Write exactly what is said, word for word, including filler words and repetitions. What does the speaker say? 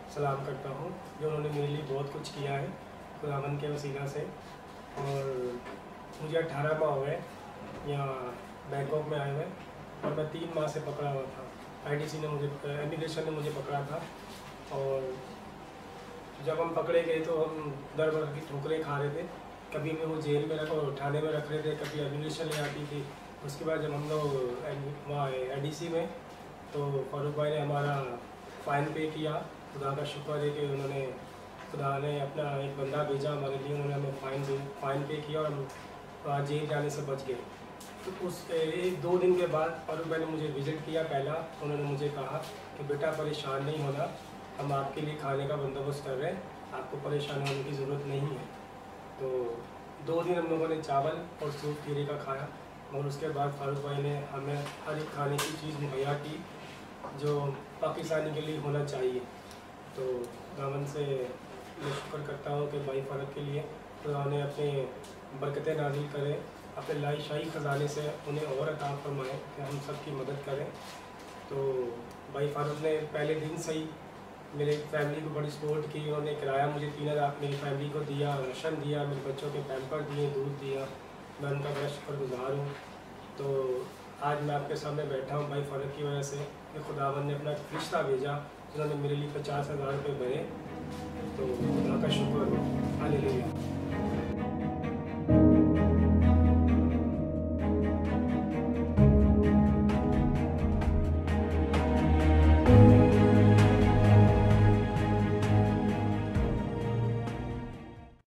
सलाम करता हूँ जो उन्होंने मेरे लिए बहुत कुछ किया है खुदावंद के वसीला से। और मुझे अठारह माह हो गए यहाँ बैंकॉक में आए हुए और मैं तीन माह से पकड़ा हुआ था। आईडीसी ने मुझे, इमिग्रेशन ने मुझे पकड़ा था और जब हम पकड़े गए तो हम दर भर की ठोकरें खा रहे थे। कभी हमें वो जेल में रख और थाने में रख रहे थे, कभी इमिग्रेशन ले आती थी। उसके बाद जब हम लोग वहाँ आईडीसी में तो फारूक भाई ने हमारा फ़ाइन पे किया। खुदा का शुक्र है कि उन्होंने खुदा ने अपना एक बंदा भेजा हमारे लिए, उन्होंने हमें फ़ाइन दे फ़ाइन पे किया और हम वहाँ जेल जाने से बच गए। तो उस एक दो दिन के बाद फारूक भाई ने मुझे विज़िट किया। पहला उन्होंने मुझे कहा कि बेटा परेशान नहीं होना, हम आपके लिए खाने का बंदोबस्त कर रहे हैं, आपको परेशान होने की ज़रूरत नहीं है। तो दो दिन हम लोगों ने चावल और सूप खीरे का खाया और उसके बाद फारूक भाई ने हमें हर एक खाने की चीज़ मुहैया की जो पाकिस्तानी के लिए होना चाहिए। तो दामन से मैं शुक्र करता हूँ कि भाई फारूक के लिए खुदा ने अपने बरकतें नाज़िल करें, अपने लाई शाही ख़जाने से उन्हें और अता फरमाएँ कि हम सब की मदद करें। तो भाई फारूक ने पहले दिन से ही मेरे फैमिली को बड़ी सपोर्ट की। उन्होंने किराया मुझे तीन हज़ार मेरी फैमिली को दिया, राशन दिया, मेरे बच्चों के पैम्पर दिए, दूध दिया। मैं उनका बड़ा शुक्रगुज़ार हूँ। तो आज मैं आपके सामने बैठा हूँ भाई फारूक की वजह से कि खुदावंद ने अपना एक फरिश्ता भेजा जिन्होंने मेरे लिए पचास हज़ार रुपये भरे। तो खुदा का शुक्र, हालेलुया।